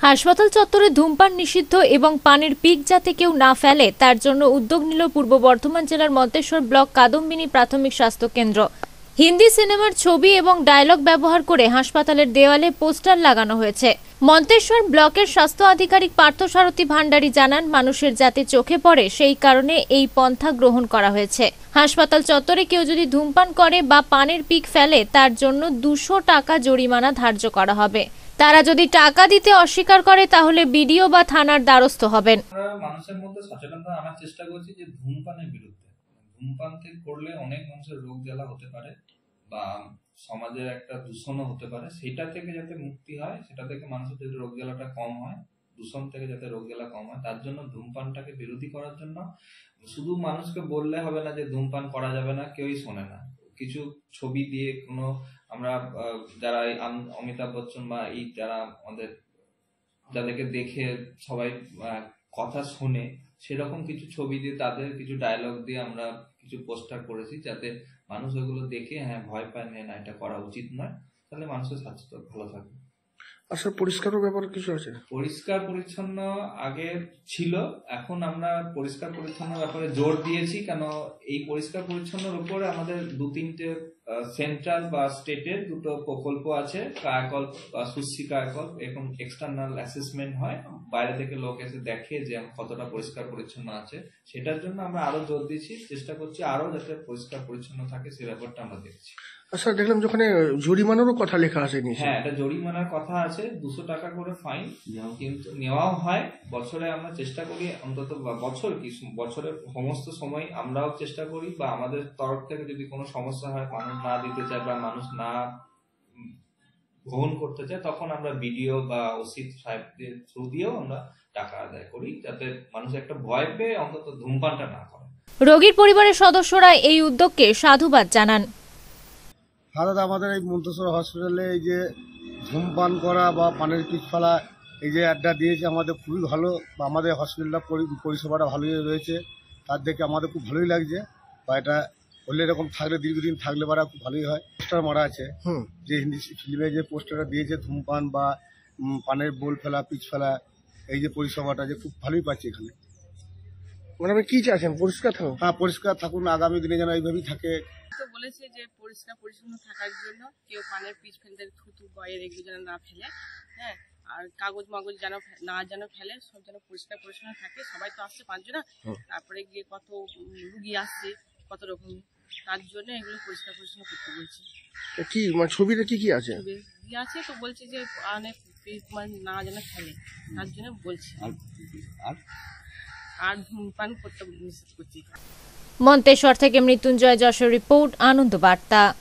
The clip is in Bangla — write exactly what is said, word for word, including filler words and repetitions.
হাসপাতাল চত্বরে ধূমপান নিষিদ্ধ এবং পানের পিক যাতে কেউ না ফেলে তার জন্য উদ্যোগ নিল পূর্ব বর্ধমান জেলার মন্তেশ্বর ব্লক কাদম্বিনী প্রাথমিক স্বাস্থ্য কেন্দ্র। হিন্দি সিনেমার ছবি এবং ডায়লগ ব্যবহার করে হাসপাতালের দেওয়ালে পোস্টার লাগানো হয়েছে। মন্তেশ্বর ব্লকের স্বাস্থ্য আধিকারিক পার্থসারথী ভান্ডারী জানান, মানুষের যাতে চোখে পড়ে সেই কারণে এই পন্থা গ্রহণ করা হয়েছে। হাসপাতাল চত্বরে কেউ যদি ধূমপান করে বা পানের পিক ফেলে তার জন্য দুশো টাকা জরিমানা ধার্য করা হবে। তারা যদি টাকা দিতে অস্বীকার করে তাহলে বিডিও বা থানার দ্বারস্থ হবেন। আমরা মানুষের মধ্যে সচেতনতা আনার চেষ্টা করছি যে ধূমপানের বিরুদ্ধে। ধূমপান থেকে করলে অনেক মানুষের রোগ জ্বালা হতে পারে বা সমাজের একটা দূষণও হতে পারে, সেটা থেকে যাতে মুক্তি হয়, সেটা থেকে মানুষের যদি রোগ জ্বালাটা কম হয়, দূষণ থেকে যাতে রোগ জ্বালা কম হয়, তার জন্য ধূমপানটাকে বিরোধী করার জন্য শুধু মানুষকে বললে হবে না যে ধূমপান করা যাবে না, কেউই শোনে না। কিছু ছবি দিয়ে কোনো আমরা যারা অমিতাভ বচ্চন বা এই যারা আমাদের যাদেরকে দেখে সবাই কথা শোনে, সেরকম কিছু ছবি দিয়ে তাদের কিছু ডায়লগ দিয়ে আমরা কিছু পোস্টার করেছি, যাতে মানুষ ওগুলো দেখে হ্যাঁ ভয় পায় না, এটা করা উচিত নয়, তাহলে মানুষের স্বাস্থ্য ভালো থাকবে। আসলে পরিষ্কার ব্যাপার কিছু আছে, পরিষ্কার পরিচ্ছন্ন আগে ছিল, এখন আমরা পরিষ্কার পরিচ্ছন্ন ব্যাপারে জোর দিয়েছি। কেন এই পরিষ্কার পরিচ্ছন্নের উপরে আমাদের দু তিনটে সেন্ট্রাল বা স্টেটের দুটো প্রকল্প আছে, কায়াকল্প বা সুশ্রী কায়াকল্প। এখন এক্সটার্নাল অ্যাসেসমেন্ট হয়, বাইরে থেকে লোক এসে দেখে যে কতটা পরিষ্কার পরিচ্ছন্ন আছে। সেটার জন্য আমরা আরো জোর দিচ্ছি, চেষ্টা করছি আরো যাতে পরিষ্কার পরিচ্ছন্ন থাকে সে ব্যাপারটা আমরা দেখছি। আচ্ছা, দেখলাম যখন জরিমানারও কথা লেখা আছে। হ্যাঁ, এটা জরিমানার কথা আছে, দুশো টাকা করে ফাইন কিন্তু নেওয়াও হয়। বছরে আমরা চেষ্টা করি অন্তত বছর কি বছরের সমস্ত সময় আমরাও চেষ্টা করি বা আমাদের তরফ থেকে যদি কোনো সমস্যা হয়, মানুষ না দিতে চায় বা মানুষ না গ্রহণ করতে চায়, তখন আমরা বিডিও বা ওসি সাহেবদের থ্রু দিয়েও আমরা টাকা আদায় করি, যাতে মানুষ একটা ভয় পেয়ে অন্তত ধূমপানটা না করে। রোগীর পরিবারের সদস্যরা এই উদ্যোগকে সাধুবাদ জানান। ভারত আমাদের এই মন্তেশ্বর হসপিটালে এই যে ধূমপান করা বা পানের পিক ফেলা এই যে অ্যাডটা দিয়েছে আমাদের খুবই ভালো, বা আমাদের হসপিটালটা পরিষেবাটা ভালোই রয়েছে, তার দেখে আমাদের খুব ভালোই লাগছে। বা এটা হলে এরকম থাকলে দীর্ঘদিন থাকলে বারা খুব ভালোই হয়। পোস্টার মারা আছে, হুম যে হিন্দি ফিল্মে যে পোস্টারটা দিয়েছে ধূমপান বা পানের বোল ফেলা পিচ ফেলা এই যে পরিষেবাটা যে খুব ভালোই পাচ্ছি এখানে। মানে কি চাইছেন? পরিষ্কার থাকুন। হ্যাঁ, পরিষ্কার থাকুন, আগামী দিনে যেন এইভাবেই থাকে। তো বলেছে যে পরিষ্কার পরিচ্ছন্ন থাকার জন্য কেউ পানের পিচ ফেলতে থুতু বয়ের এগুলো যেন না ফেলে, হ্যাঁ, আর কাগজ মাগজ যেন না যেন ফেলে, সব যেন পরিষ্কার পরিচ্ছন্ন থাকে। সবাই তো আসছে পাঁচজনা, তারপরে গিয়ে কত রুগী আসছে কত রকম, তার জন্য এগুলো পরিষ্কার পরিচ্ছন্ন করতে বলছে। কি মানে ছবিতে কি কি আছে? ছবি আছে তো বলছে যে পানের পিচ না যেন ফেলে, তার জন্য বলছে। আর আর ধূমপান করতে নিষেধ করছি। মন্তেশ্বর থেকে মৃত্যুঞ্জয় যশোর রিপোর্ট, আনন্দ বার্তা।